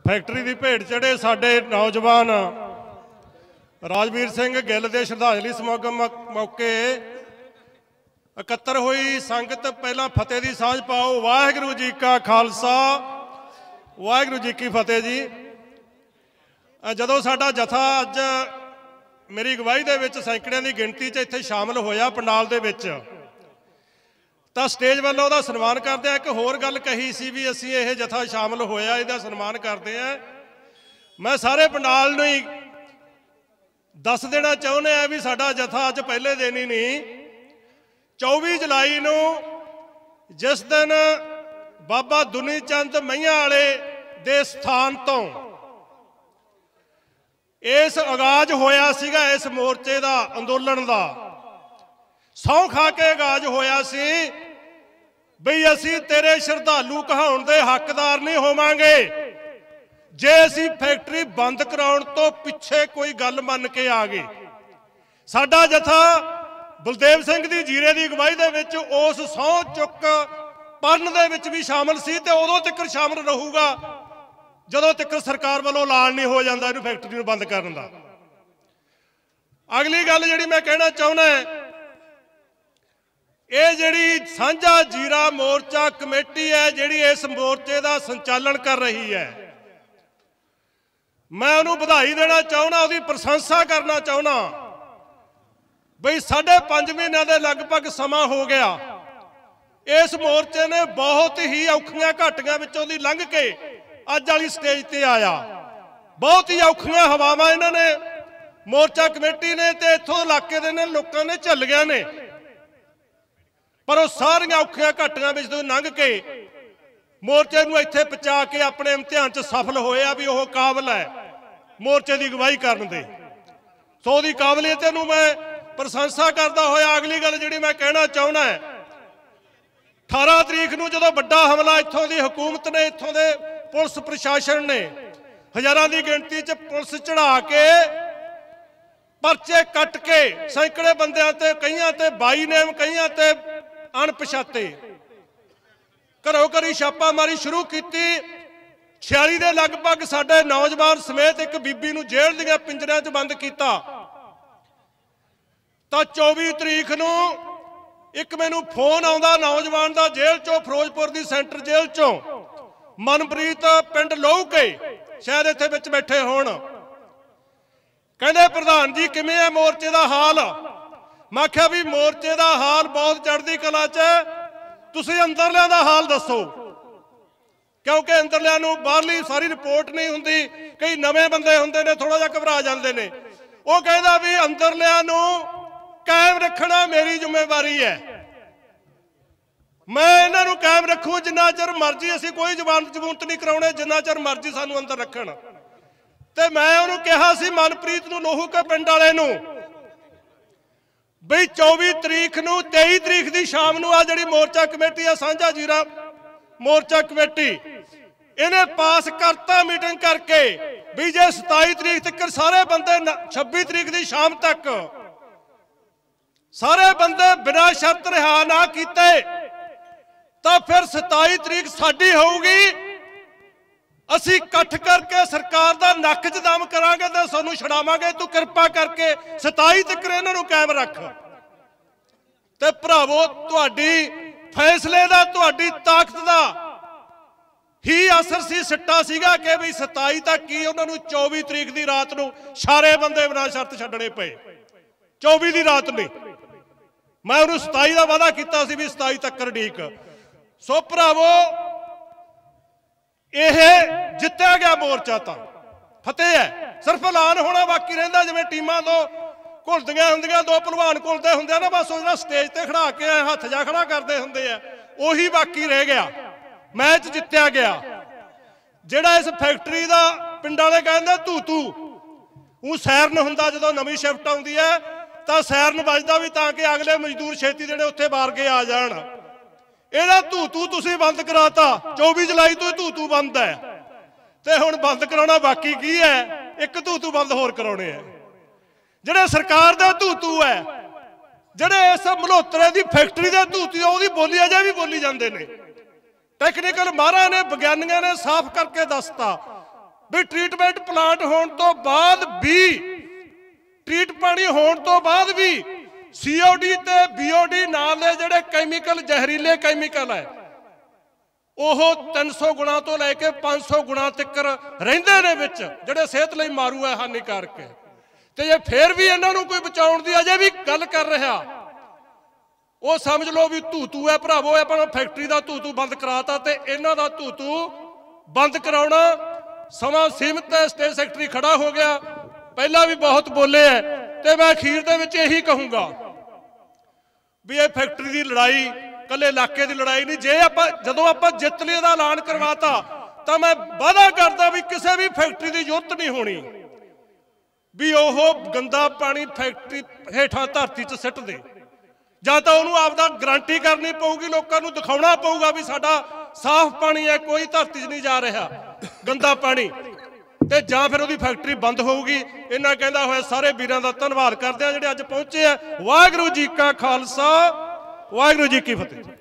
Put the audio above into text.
Factory की भेट चढ़े साडे नौजवान राजवीर सिंह गिल के श्रद्धांजलि समागम मौके इकत्तर हुई संगत पहला फतेह की सांझ पाओ। वाहिगुरू जी का खालसा वाहिगुरू जी की फतेह जी। जदों साडा जथा अज मेरी अगवाई दे विच सैकड़ियां की गिणती च इत्थे शामिल होया पंडाल दे विच, तो स्टेज वालों का सन्मान करते हैं। एक होर गल कही सी भी असी ये जथा शामिल होया इहदा सन्मान करते हैं। मैं सारे पंडाल नूं ही दस देना चाहुंदा है भी साडा जथा अज पहले दिन ही नहीं, 24 जुलाई नूं जिस दिन बाबा दुनी चंद मईयां वाले दे स्थान तो इस आगाज होया सीगा, इस मोर्चे का अंदोलन का सौं खा के आगाज होया सी बई असी तेरे श्रद्धालु कहाउण दे हकदार नहीं होवांगे जे असी फैक्ट्री बंद कराउण तो पिछे कोई गल मन के आ गई। साडा जथा बलदेव सिंह दी जीरे की अगवाई दे विच उस सौं चुक पढ़न दे विच भी शामिल सी ते उदों तक शामिल रहूगा जदों तक सरकार वालों ऐलान नहीं हो जाता इहनूं फैक्ट्री नूं बंद करन दा। अगली गल जिहड़ी मैं कहना चाहुंदा है, ये जिहड़ी सांझा जीरा मोर्चा कमेटी है जिहड़ी इस मोर्चे का संचालन कर रही है, मैं उन्होंने बधाई देना चाहना, उसकी प्रशंसा करना चाहना। बई 5.5 महीनों के लगभग समा हो गया इस मोर्चे ने बहुत ही औखियां घाटियां विचों दी लंघ के अज वाली स्टेज ते आया। बहुत ही औखियां हवावां इन्होंने मोर्चा कमेटी ने ते इत्थों इलाके दे लोकां ने झल्लियां ने, पर वो सारियां औखियां घाटियां विच तों लंघ के मोर्चे नूं इत्थे पहुंचा के अपने इम्तिहान च सफल होया भी वह काबिल है मोर्चे की अगवाई करन दे। सो उहदी काबलियत नूं मैं प्रशंसा करदा होया अगली गल जिहड़ी मैं कहना चाहुंदा है, 18 तरीक नूं जदों वड्डा हमला इत्थों दी हुकूमत ने, इत्थों दे पुलिस प्रशासन ने हज़ारां दी गिणती च पुलिस चढ़ा के परचे कट के सैकड़े बंदियां ते कईयां ते 22 नेम कईयां ते अणपछाते घरों घरी छापामारी शुरू की। 46 के लगभग साडे नौजवान समेत एक बीबी नूं जेल दीआं पिंजरियां च बंद किया। तो 24 तरीक नूं एक मैनूं फोन आउंदा नौजवान का जेल चों, फिरोजपुर की सेंटर जेल चों, मनप्रीत पिंड लोहू के शायद इत्थे विच बैठे होण, कहंदे प्रधान जी किवें है मोर्चे का हाल। मैं आख्या भी मोर्चे का हाल बहुत चढ़दी कला च है, तुसीं अंदरलियां दा हाल दसो, क्योंकि अंदरलियां नूं बाहरली सारी रिपोर्ट नहीं हुंदी, कई नवे बंदे हुंदे ने थोड़ा जिहा घबरा जांदे ने। वो कहंदा भी अंदरलियां नूं कायम रखना मेरी जिम्मेवारी है, मैं इन्हां नूं कायम रखूं जिन्ना चਿਰ मर्जी, असीं कोई जमानत नहीं कराउणे जिन्ना चਿਰ मर्जी सानूं अंदर रखण। ते मैं उहनूं कहा सी मनप्रीत नूं लोहू के पिंड वाले नूं बई 24 तरीक नूं 23 तरीक की शाम नूं आ जिहड़ी मोर्चा कमेटी है सांझा जीरा मोर्चा कमेटी इन्हें पास करता मीटिंग करके भी जे 27 तरीक तक सारे बंदे 26 तरीक की शाम तक सारे बंदे बिना शर्त रिहा ना कीते तो फिर 27 तरीक साडी होगी, असी इकट्ठ करके सरकार का नक च दम करांगे तो सानू छड़ावांगे, तू कृपा करके 27 तक इन्हां नूं कायम रख। ते भरावो तुहाडी फैसले दा तुहाडी ताकत दा ही असर सी, सिट्टा सीगा कि भी 27 तक ही उन्हां नूं 24 तरीक की रात नूं सारे बंदे बिना शर्त छड्डणे पे, 24 की रात नहीं। मैं उन्होंने 27 का वादा किया सी भी 27 तक रडीक। सो भरावो यह जित्या गया मोर्चा तो फतेह है, सिर्फ ऐलान होना बाकी रहिंदा, जिवें टीमां दो घुलदियां हुंदियां, दो भलवान घुलदे हुंदे ना, बस उहदा स्टेज ते खड़ा के हथ जा खड़ा करते हुंदे आ, उही बाकी रह गया, मैच जित्या गया। जिहड़ा इस फैक्ट्री का पिंड वाले कहंदे तू तू वो सैरन हुंदा जदों नवीं शिफ्ट आउंदी है तो सैरन बजदा भी ताकि अगले मजदूर छेती जेहड़े उत्थे बार के आ जाण। ਇਹਦਾ ਧੂ ਤੁਸੀਂ ਬੰਦ ਕਰਾਤਾ, 24 जुलाई तो ਧੂ बंद है, तो हुण बंद कराउणा बाकी की है, एक ਧੂ बंद होर कराउणे है। जिहड़े सरकार दे ਧੂ है, जिहड़े इस मल्होत्रे की फैक्ट्री के ਧੂ ਉਹਦੀ बोली अजे भी बोली जाते हैं। टैक्नीकल माहरां ने विग्यानियां ने साफ करके दसता ਵੀ ਟ੍ਰੀਟਮੈਂਟ ਪਲਾਂਟ ਹੋਣ ਤੋਂ ਬਾਅਦ ਵੀ ਟ੍ਰੀਟ ਪਾਣੀ ਹੋਣ ਤੋਂ ਬਾਅਦ ਵੀ ਸੀਓਡੀ ਤੇ ਬੀਓਡੀ ਨਾਲ ਦੇ ਜਿਹੜੇ ਕੈਮੀਕਲ ਜ਼ਹਿਰੀਲੇ ਕੈਮੀਕਲ ਹੈ ਉਹ 300 ਗੁਣਾ ਤੋਂ ਲੈ ਕੇ 500 ਗੁਣਾ ਤੱਕ ਰਹਿੰਦੇ ਨੇ ਵਿੱਚ, ਜਿਹੜੇ ਸਿਹਤ ਲਈ ਮਾਰੂ ਹੈ, ਹਾਨੀਕਾਰਕ ਹੈ। ਤੇ ਜੇ ਫੇਰ ਵੀ ਇਹਨਾਂ ਨੂੰ ਕੋਈ ਬਚਾਉਣ ਦੀ ਅਜੇ ਵੀ ਗੱਲ ਕਰ ਰਿਹਾ, ਉਹ ਸਮਝ ਲਓ ਵੀ ਧੂਤੂ ਹੈ ਭਰਾਵੋ। ਆਪਾਂ ਫੈਕਟਰੀ ਦਾ ਧੂਤੂ ਬੰਦ ਕਰਾਤਾ ਤੇ ਇਹਨਾਂ ਦਾ ਧੂਤੂ ਬੰਦ ਕਰਾਉਣਾ ਸਮਾਂ ਸੀਮਿਤ ਹੈ। ਸਟੇਟ ਸੈਕਟਰੀ ਖੜਾ ਹੋ ਗਿਆ, ਪਹਿਲਾਂ ਵੀ ਬਹੁਤ ਬੋਲੇ ਹੈ ਤੇ ਮੈਂ ਅਖੀਰ ਦੇ ਵਿੱਚ ਇਹੀ ਕਹੂੰਗਾ ਵੀ ਇਹ ਫੈਕਟਰੀ ਦੀ ਲੜਾਈ ਕੱਲੇ ਇਲਾਕੇ ਦੀ ਲੜਾਈ ਨਹੀਂ। ਜੇ ਜਦੋਂ ਆਪਾਂ ਜਿੱਤ ਲਈ ਦਾ ਐਲਾਨ ਕਰਵਾਤਾ ਤਾਂ ਮੈਂ ਵਾਅਦਾ ਕਰਦਾ ਵੀ ਕਿਸੇ ਵੀ ਫੈਕਟਰੀ ਦੀ ਜ਼ਰੂਰਤ ਨਹੀਂ ਹੋਣੀ ਵੀ ਉਹ ਗੰਦਾ ਪਾਣੀ ਫੈਕਟਰੀ ਹੇਠਾਂ ਧਰਤੀ 'ਚ ਸਿੱਟ ਦੇ। ਜਾਂ ਤਾਂ ਉਹਨੂੰ ਆਪਦਾ ਗਰੰਟੀ ਕਰਨੀ ਪਊਗੀ, ਲੋਕਾਂ ਨੂੰ ਦਿਖਾਉਣਾ ਪਊਗਾ ਵੀ ਸਾਡਾ ਸਾਫ਼ ਪਾਣੀ ਹੈ, ਕੋਈ ਧਰਤੀ 'ਚ ਨਹੀਂ ਜਾ ਰਿਹਾ ਗੰਦਾ ਪਾਣੀ, ਤੇ ਜਾਂ ਫਿਰ ਉਹਦੀ ਫੈਕਟਰੀ ਬੰਦ ਹੋਊਗੀ। ਇਹਨਾਂ ਕਹਿੰਦਾ ਹੋਇਆ ਸਾਰੇ ਵੀਰਾਂ ਦਾ ਧੰਨਵਾਦ ਕਰਦੇ ਆ ਜਿਹੜੇ ਅੱਜ ਪਹੁੰਚੇ ਆ। ਵਾਹਿਗੁਰੂ ਜੀ ਕਾ ਖਾਲਸਾ, ਵਾਹਿਗੁਰੂ ਜੀ ਕੀ ਫਤਿਹ।